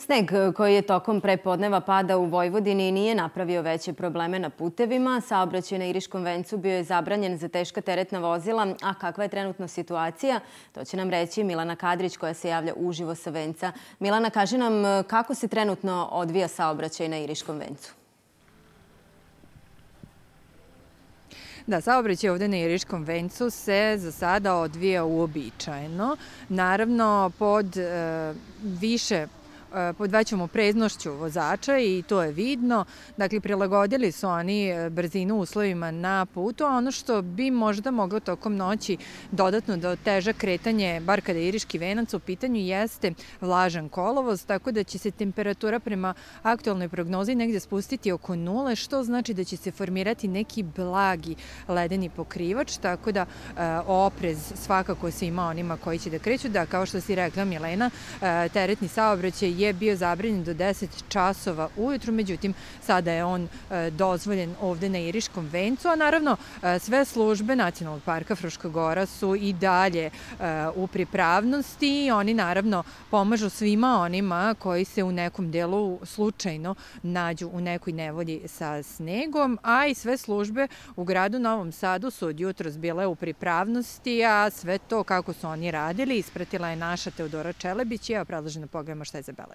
Sneg koji je tokom prepodneva pada u Vojvodini nije napravio veće probleme na putevima. Saobraćaj na Iriškom vencu bio je zabranjen za teška teretna vozila. A kakva je trenutno situacija? To će nam reći Milana Kadrić koja se javlja uživo sa venca. Milana, kaži nam kako se trenutno odvija saobraćaj na Iriškom vencu? Da, saobraćaj ovde na Iriškom vencu se za sada odvija uobičajeno. Naravno, pod većom opreznošću vozača i to je vidno. Dakle, prilagodili su oni brzinu uslovima na putu, a ono što bi možda moglo tokom noći dodatno da oteža kretanje, bar kada je Iriški venac u pitanju, jeste vlažan kolovoz, tako da će se temperatura prema aktualnoj prognozi negde spustiti oko 0, što znači da će se formirati neki blagi ledeni pokrivač, tako da oprez svakako svima onima koji će da kreću. Da, kao što si rekla, Milena, teretni saobraćaj je bio zabranjen do 10 časova ujutru, međutim sada je on dozvoljen ovde na Iriškom vencu, a naravno sve službe Nacionalnog parka Fruška Gora su i dalje u pripravnosti i oni naravno pomažu svima onima koji se u nekom delu slučajno nađu u nekoj nevolji sa snegom, a i sve službe u gradu Novom Sadu su od jutros bile u pripravnosti, a sve to kako su oni radili ispratila je naša Teodora Čelebić i ja predlažem da pogledamo šta je zabeležila.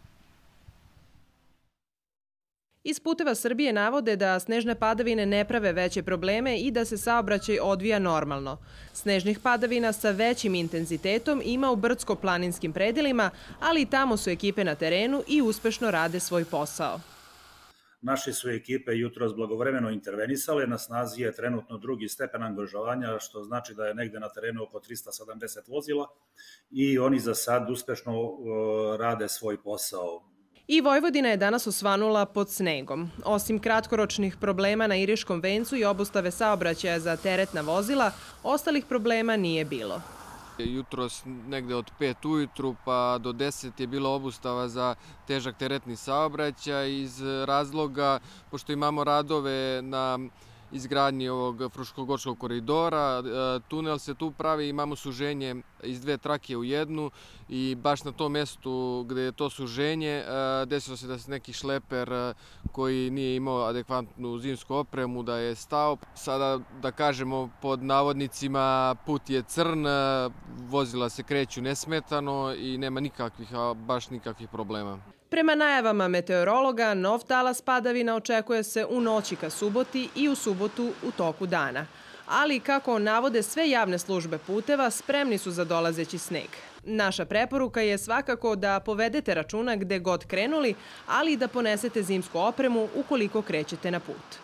Iz Puteva Srbije navode da snežne padavine ne prave veće probleme i da se saobraćaj odvija normalno. Snežnih padavina sa većim intenzitetom ima u brdsko-planinskim predelima, ali i tamo su ekipe na terenu i uspešno rade svoj posao. Naše su ekipe jutros blagovremeno intervenisale, na snazi je trenutno 2. stepen angažovanja, što znači da je negde na terenu oko 370 vozila i oni za sad uspešno rade svoj posao. I Vojvodina je danas osvanula pod snegom. Osim kratkoročnih problema na Iriškom vencu i obustave saobraćaja za teretna vozila, ostalih problema nije bilo. Jutros negde od 5 ujutru pa do 10 je bila obustava za težak teretni saobraćaj iz razloga pošto imamo radove na izgradnji ovog Fruškogorskog koridora. Tunel se tu pravi, imamo suženje iz 2 trake u jednu i baš na tom mestu gde je to suženje desilo se da se neki šleper koji nije imao adekvatnu zimsku opremu da je stao. Sada da kažemo pod navodnicima put je crn, vozila se kreću nesmetano i nema nikakvih, baš nikakvih problema. Prema najavama meteorologa, nov talas padavina očekuje se u noći ka suboti i u subotu u toku dana. Ali, kako navode sve javne službe puteva, spremni su za dolazeći sneg. Naša preporuka je svakako da povedete računa gde god krenuli, ali i da ponesete zimsku opremu ukoliko krećete na put.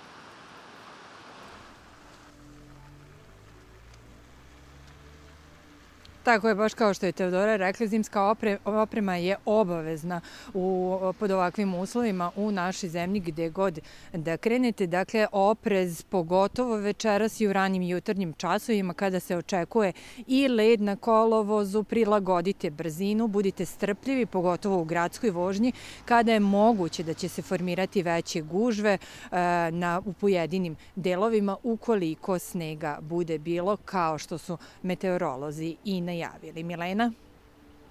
Tako je, baš kao što je Teodora rekla, zimska oprema je obavezna pod ovakvim uslovima u našoj zemlji gde god da krenete. Dakle, oprez pogotovo večeras i u ranjim jutarnjim časovima kada se očekuje i led na kolovozu, prilagodite brzinu, budite strpljivi, pogotovo u gradskoj vožnji, kada je moguće da će se formirati veće gužve u pojedinim delovima ukoliko snega bude bilo, kao što su meteorolozi i najavili. Milena?